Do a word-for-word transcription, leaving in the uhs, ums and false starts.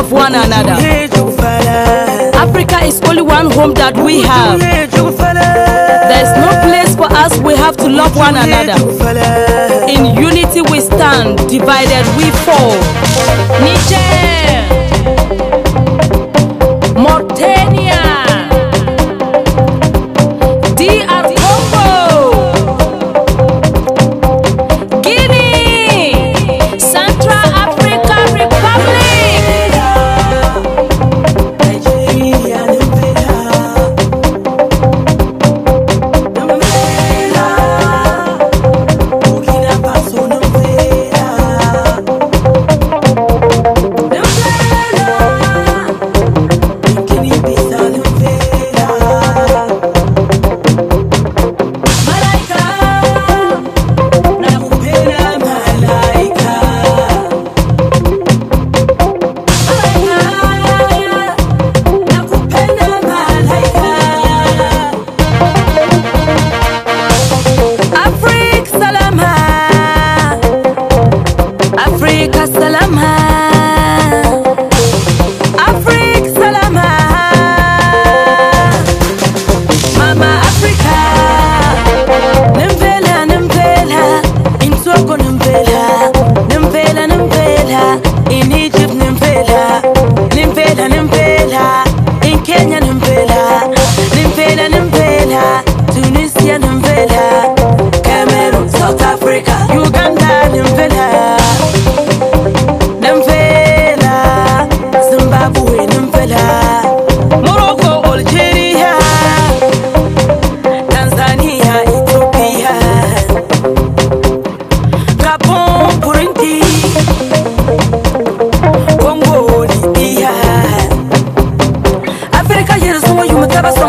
love one another. Africa is only one home that we have. There's no place for us, we have to love one another. In unity we stand, divided we fall. Niger, Mauritania, D R Congo, Guinea, Central African Republic, Nigeria, Burkina Faso, Africa salama, Africa salama, Mama Africa. Nimvela, nimvela, in Togo nimvela, nimvela, nimvela, in Egypt nimvela, nimvela, nimvela, in Kenya nimvela, nimvela, nimvela, Tunisia nimvela, Cameroon, South Africa, Uganda nimvela. Morocco, Algeria, Tanzania, Ethiopia, Gabon, Burundi, Congo, Libya, Africa, Yerusalem, you